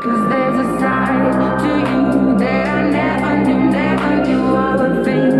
'Cause there's a side to you that I never knew all the things